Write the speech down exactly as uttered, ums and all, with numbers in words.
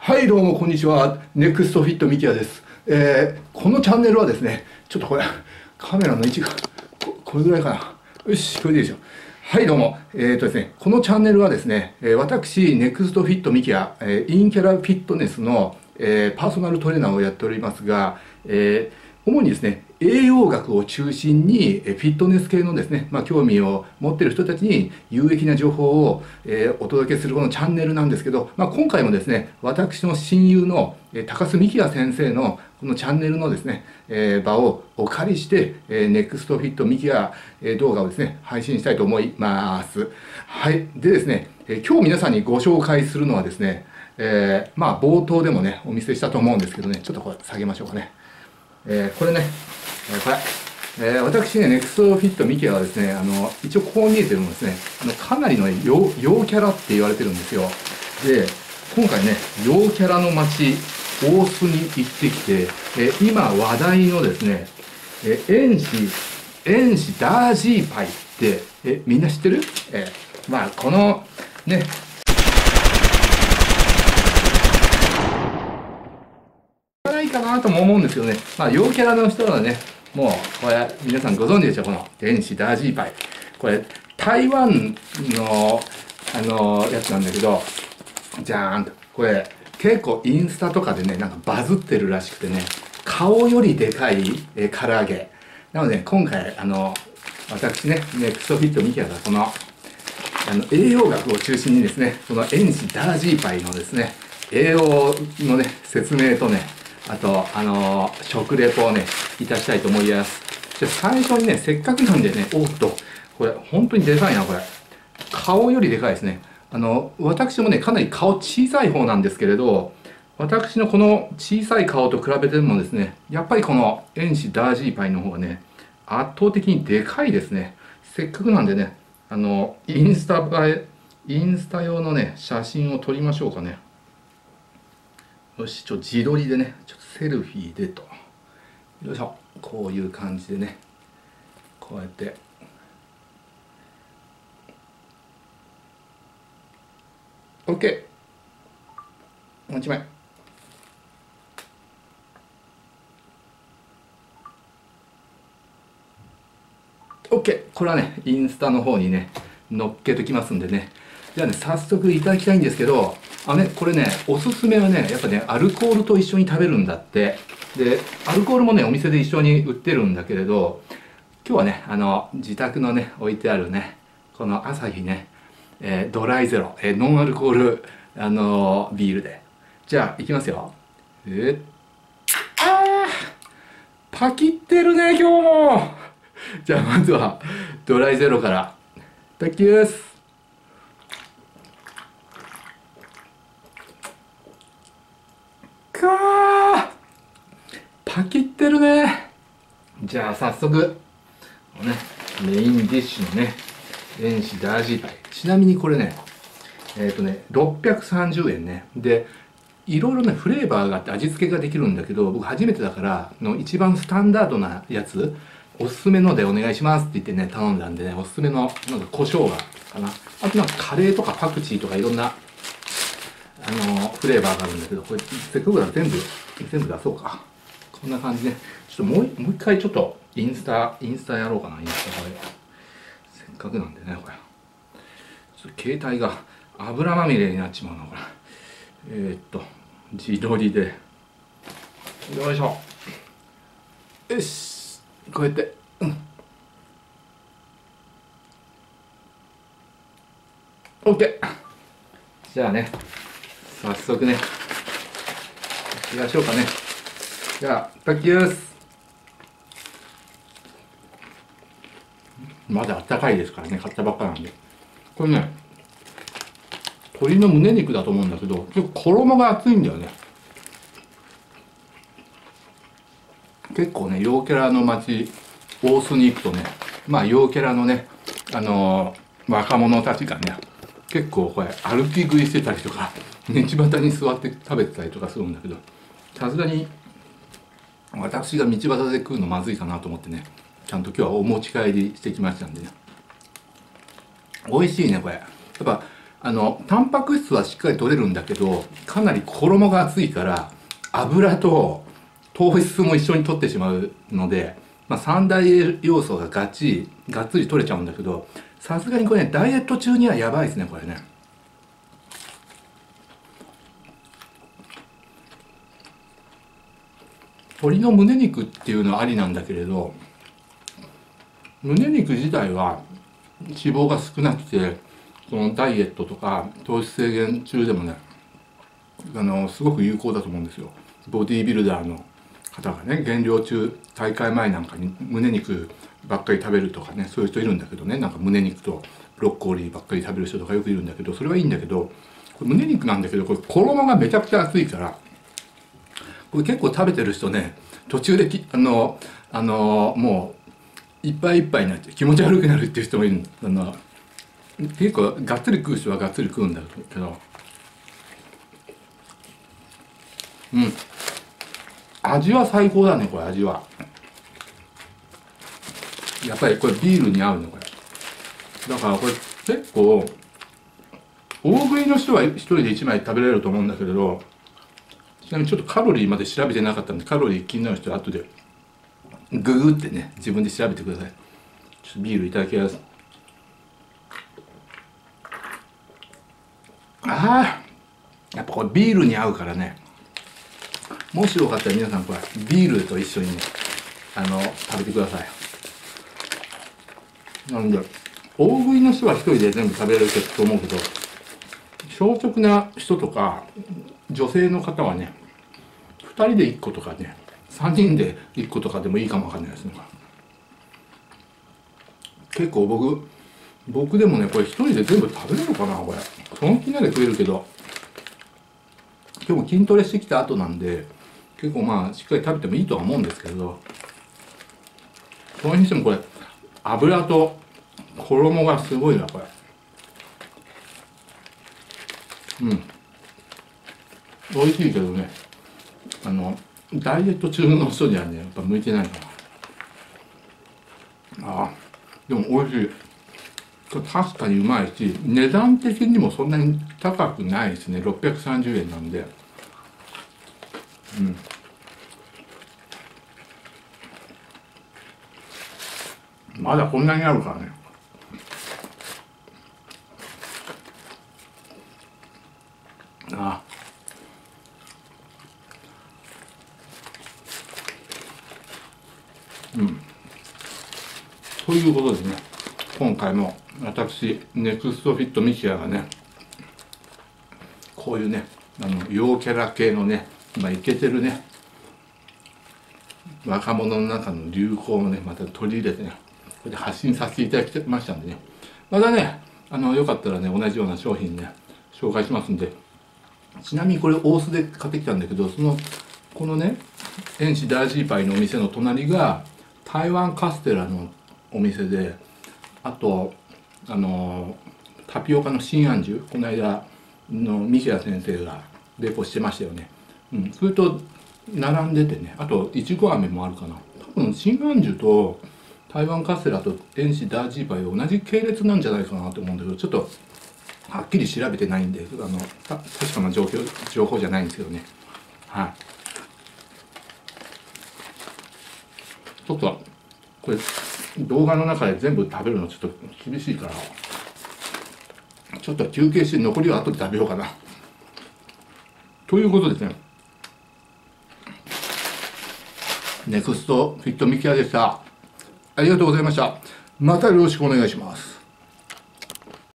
はい、どうもこんにちは。ネクストフィットミキヤです。えー、このチャンネルはですね、ちょっとこれ、カメラの位置が、こ, これぐらいかな。よし、これでいいでしょ。はい、どうも。えーとですね、このチャンネルはですね、えー、私、ネクストフィットミキヤ、えー、インキャラフィットネスの、えー、パーソナルトレーナーをやっておりますが、えー主にですね、栄養学を中心にフィットネス系のですね、まあ、興味を持っている人たちに有益な情報を、えー、お届けするこのチャンネルなんですけど、まあ、今回もですね、私の親友の、えー、高須幹也先生のこのチャンネルのですね、えー、場をお借りして、えー、ネクストフィットミキヤ、えー、動画をですね、配信したいと思います。はい。でですね、えー、今日皆さんにご紹介するのはですね、えー、まあ冒頭でもね、お見せしたと思うんですけどね、ちょっとこれ下げましょうかね。えー、これね、えー、これ、えー、私ね、ネクストフィットミキヤはですね、あの、一応こう見えてるのですね、あのかなりの陽陽キャラって言われてるんですよ。で、今回ね、陽キャラの街、大須に行ってきて、えー、今話題のですね、えー、遠視、遠視ダージーパイって、え、みんな知ってる？えー、まあ、この、ね、ないかなとも思うんですけどね、まあ、陽キャラの人はね、もう、これ、皆さんご存知でしょう、この、電子ダージーパイ。これ、台湾の、あの、やつなんだけど、じゃーんと、これ、結構インスタとかでね、なんかバズってるらしくてね、顔よりでかい、えー、唐揚げ。なので、今回、あの、私ね、ネクストフィットミキヤが、その、あの、栄養学を中心にですね、その、遠視ダージーパイのですね、栄養のね、説明とね、あと、あのー、食レポをね、いたしたいと思います。じゃ最初にね、せっかくなんでね、おっと、これ、本当にでかいな、これ。顔よりでかいですね。あの、私もね、かなり顔小さい方なんですけれど、私のこの小さい顔と比べてもですね、やっぱりこの遠視ダージーパイの方がね、圧倒的にでかいですね。せっかくなんでね、あの、インスタ映え、インスタ用のね、写真を撮りましょうかね。よし、ちょっと自撮りでね、ちょっとセルフィーでと。よいしょ。こういう感じでね、こうやって。OK。もう一枚。OK。これはね、インスタの方にね、載っけときますんでね。じゃあね、早速いただきたいんですけど、あね、これね、おすすめはね、やっぱね、アルコールと一緒に食べるんだって。で、アルコールもね、お店で一緒に売ってるんだけれど、今日はね、あの、自宅のね、置いてあるね、このアサヒね、えー、ドライゼロ、えー、ノンアルコール、あのー、ビールで。じゃあ、いきますよ。えー、あーパキってるね、今日もじゃあ、まずは、ドライゼロから。いただきます。かーパキってるね。じゃあ早速ね、メインディッシュのね、遠視ダージーパイ。ちなみにこれね、えっとね、ろっぴゃくさんじゅうえんね。で、いろいろね、フレーバーがあって味付けができるんだけど、僕初めてだからの一番スタンダードなやつ、おすすめのでお願いしますって言ってね、頼んだんでね、おすすめのなんか胡椒がかな。あとなんかカレーとかパクチーとかいろんなあのフレーバーがあるんだけど、これせっかくだから全部全部出そうか。こんな感じで、ちょっともうもう一回ちょっとインスタインスタやろうかな。インスタこれせっかくなんでね、これちょっと携帯が油まみれになっちまうな、これ。えー、っと自撮りでよいしょ。よし、こうやって、うん、 OK。 じゃあね、早速ね、いきましょうかね。じゃあ、いただきます。まだあったかいですからね、買ったばっかなんで。これね、鶏の胸肉だと思うんだけど、結構衣が厚いんだよね。結構ね、陽キャラの街、大須に行くとね、まあ陽キャラのね、あのー、若者たちがね、結構これ歩き食いしてたりとか、道端に座って食べてたりとかするんだけど、さすがに私が道端で食うのまずいかなと思ってね、ちゃんと今日はお持ち帰りしてきましたんでね。美味しいね、これ。やっぱあのタンパク質はしっかり取れるんだけど、かなり衣が厚いから油と糖質も一緒に取ってしまうので、まあ、三大要素ががっちりがっつり取れちゃうんだけど、さすがにこれねダイエット中にはやばいですねこれね。鶏の胸肉っていうのはありなんだけれど、胸肉自体は脂肪が少なくて、そのダイエットとか糖質制限中でもね、あのすごく有効だと思うんですよ。ボディービルダーの方がね、減量中大会前なんかに胸肉ばっかり食べるとかね、そういう人いるんだけどね、なんか胸肉とブロッコリーばっかり食べる人とかよくいるんだけど、それはいいんだけど、これ胸肉なんだけど、これ衣がめちゃくちゃ厚いから、これ結構食べてる人ね、途中できあのあのもういっぱいいっぱいになって気持ち悪くなるっていう人もいるあの結構がっつり食う人はがっつり食うんだけど、うん、味は最高だねこれ。味はやっぱりこれビールに合うのこれ。だからこれ結構大食いの人は一人でいちまい食べれると思うんだけれど、ちなみにちょっとカロリーまで調べてなかったんで、カロリー気になる人は後でググってね自分で調べてください。ちょっとビールいただきます。あーやっぱこれビールに合うからね、もしよかったら皆さんこれビールと一緒にねあの食べてください。なんで大食いの人は一人で全部食べれると思うけど、小食な人とか女性の方はねふたりでいっことかねさんにんでいっことかでもいいかもわかんないですね。結構僕僕でもねこれ一人で全部食べれるかなこれ。その気なで食えるけど、今日も筋トレしてきた後なんで結構まあしっかり食べてもいいとは思うんですけど、それにしてもこれ油と衣がすごいなこれ。うん美味しいけどね、あのダイエット中の人にはねやっぱ向いてないかな。ああでも美味しい。確かにうまいし、値段的にもそんなに高くないですね。ろっぴゃくさんじゅうえんなんで、うん、まだこんなにあるからね。ああうんということですね、今回も私ネクストフィットミキヤがねこういうねあの陽キャラ系のね今イケてるね若者の中の流行をねまた取り入れてねこれで発信させていただきましたんでね、またねあのよかったらね同じような商品ね紹介しますんで。ちなみにこれ大須で買ってきたんだけど、そのこのね遠視ダージーパイのお店の隣が台湾カステラのお店で、あとあのタピオカの新安住この間の三木谷先生がレポしてましたよね。うん、それと並んでてね、あといちご飴もあるかな。多分新安住と台湾カステラと遠視ダージーパイ同じ系列なんじゃないかなと思うんだけど、ちょっとはっきり調べてないんであのた確かな状況情報じゃないんですけどね。はい。ちょっとこれ動画の中で全部食べるのちょっと厳しいからちょっと休憩して残りは後で食べようかなということですね。ネクストフィットミキヤでした。ありがとうございました。またよろしくお願いします。